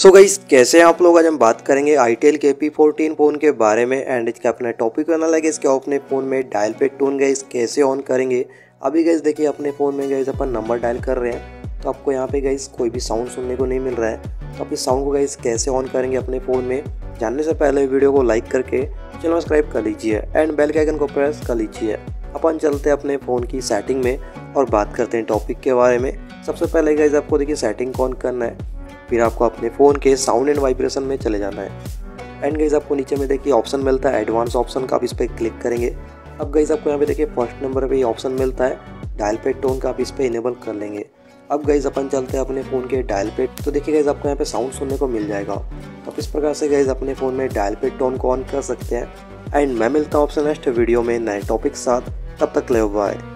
So guys, कैसे हैं आप लोग। आज हम बात करेंगे आईटेल के P14 फ़ोन के बारे में एंड इसका अपना टॉपिक होना लगे इसके अपने फ़ोन में डायल पैड टोन गाइस कैसे ऑन करेंगे। अभी गाइस देखिए अपने फ़ोन में गाइस अपन नंबर डायल कर रहे हैं तो आपको यहाँ पे गाइस कोई भी साउंड सुनने को नहीं मिल रहा है। तो आप इस साउंड को गाइस कैसे ऑन करेंगे अपने फ़ोन में, जानने से पहले वीडियो को लाइक करके चैनल सब्सक्राइब कर लीजिए एंड बेल के आइकन को प्रेस कर लीजिए। अपन चलते हैं अपने फ़ोन की सेटिंग में और बात करते हैं टॉपिक के बारे में। सबसे पहले गाइस आपको देखिए सेटिंग को ऑन करना है, फिर आपको अपने फ़ोन के साउंड एंड वाइब्रेशन में चले जाना है एंड गाइस आपको नीचे में देखिए ऑप्शन मिलता है एडवांस ऑप्शन का, आप इस पर क्लिक करेंगे। अब गाइस आपको यहाँ पे देखिए फर्स्ट नंबर पे ये ऑप्शन मिलता है डायल पैड टोन का, आप इस पर इनेबल कर लेंगे। अब गाइस अपन चलते हैं अपने फ़ोन के डायल पैड, तो देखिए गाइस आपको यहाँ पे साउंड सुनने को मिल जाएगा। तो आप इस प्रकार से गाइस अपने फ़ोन में डायल पैड टोन को ऑन कर सकते हैं एंड मैं मिलता हूँ आपसे नेक्स्ट वीडियो में नए टॉपिक साथ। तब तक ले बाय।